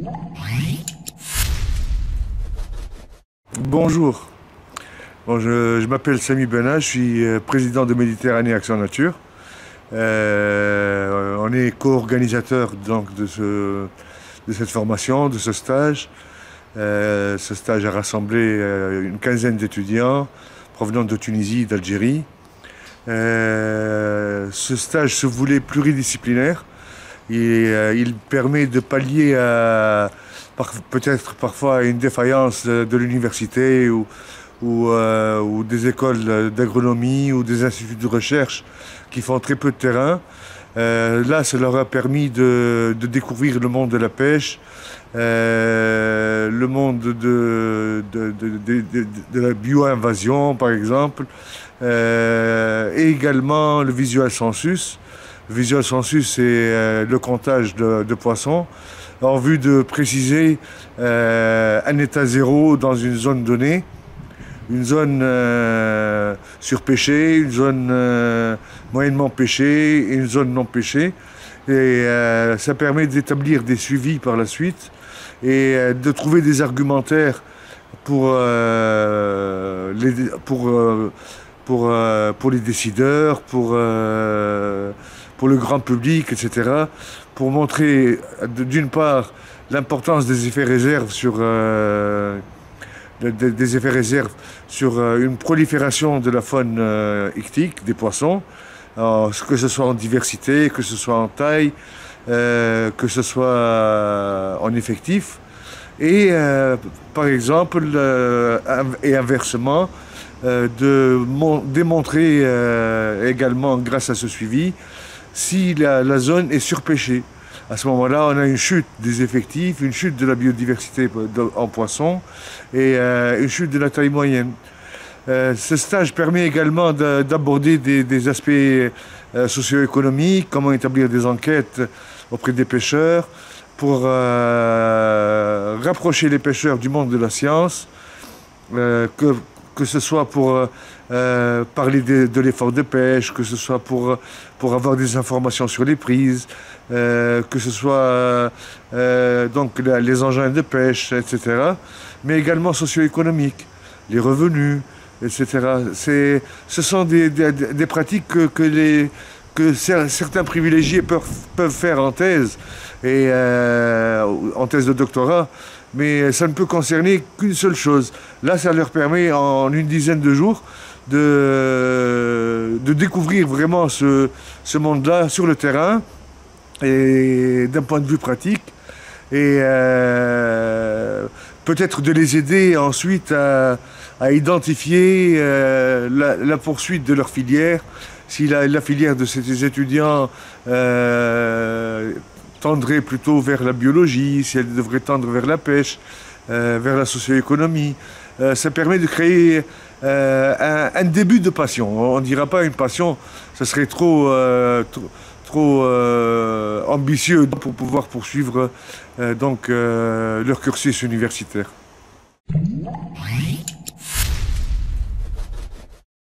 Bonjour, je m'appelle Samy Benna, je suis président de Méditerranée Action Nature. On est co-organisateur donc de cette formation, de ce stage. Ce stage a rassemblé une quinzaine d'étudiants provenant de Tunisie, d'Algérie. Ce stage se voulait pluridisciplinaire et il permet de pallier à peut-être parfois à une défaillance de l'université ou des écoles d'agronomie ou des instituts de recherche qui font très peu de terrain. Là, ça leur a permis de découvrir le monde de la pêche, le monde de la bio-invasion, par exemple, et également le visual sensus. Le visual sensus, c'est le comptage de poissons en vue de préciser un état zéro dans une zone donnée, une zone surpêchée, une zone moyennement pêchée et une zone non pêchée. Et ça permet d'établir des suivis par la suite et de trouver des argumentaires pour les décideurs, pour le grand public, etc., pour montrer d'une part l'importance des effets réserves sur une prolifération de la faune ichtyque, des poissons, que ce soit en diversité, que ce soit en taille, que ce soit en effectif, et par exemple, et inversement, démontrer également grâce à ce suivi si la zone est surpêchée. À ce moment-là, on a une chute des effectifs, une chute de la biodiversité en poissons et une chute de la taille moyenne. Ce stage permet également d'aborder des aspects socio-économiques, comment établir des enquêtes auprès des pêcheurs pour rapprocher les pêcheurs du monde de la science, que ce soit pour parler de l'effort de pêche, que ce soit pour avoir des informations sur les prises, que ce soit donc les engins de pêche, etc., mais également socio-économiques, les revenus, etc. Ce sont des pratiques que certains privilégiés peuvent faire en thèse, et en thèse de doctorat, mais ça ne peut concerner qu'une seule chose. Là, ça leur permet en une dizaine de jours de découvrir vraiment ce monde-là sur le terrain et d'un point de vue pratique, et peut-être de les aider ensuite à identifier la poursuite de leur filière, si la filière de ces étudiants tendrait plutôt vers la biologie, si elle devrait tendre vers la pêche, vers la socio-économie. Ça permet de créer un début de passion. On ne dira pas une passion, ça serait trop ambitieux pour pouvoir poursuivre leur cursus universitaire.